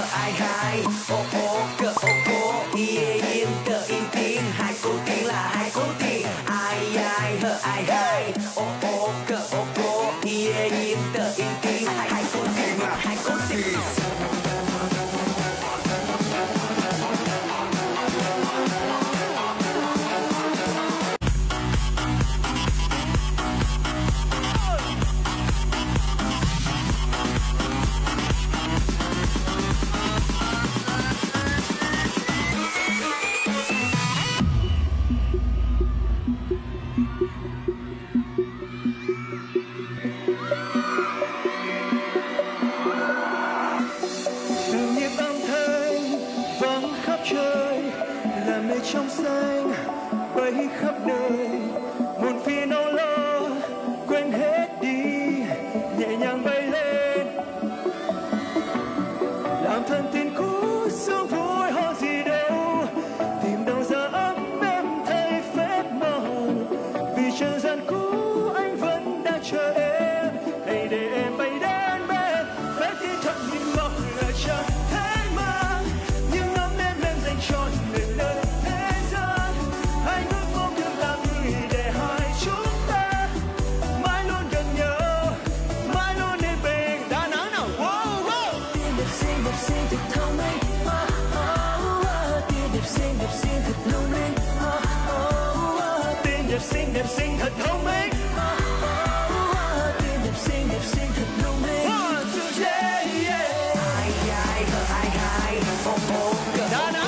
ai hai, ô ô cờ ô cô, yeah yên cờ yên tiếng, hai cô tiên là hai cô tiên, ai ai hờ ai hai, ô ô cờ ô cô, yeah yên cờ yên tiếng, hai cô tiên là hai cô tiên. Trong xanh bay khắp nơi, muôn phiền âu lo quên hết đi, nhẹ nhàng bay lên làm thân tin cũ sương vui ho gì đâu, tìm đâu giờ ấm em thấy phép màu, vì trần gian cũ anh vẫn đang chờ em, hãy để em bay đến bên phép thi thoảng nhìn ngọc là chẳng thế mà nhưng ấm em lên dành cho người nơi đẹp xinh thật thông minh, tim đẹp xinh thật thông minh. One two three, yeah. Ai ai hờ ai hai, ô ô cờ.